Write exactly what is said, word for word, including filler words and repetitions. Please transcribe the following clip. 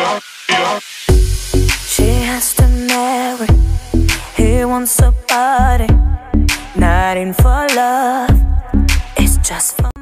She has to marry, he wants a body, not in for love, it's just for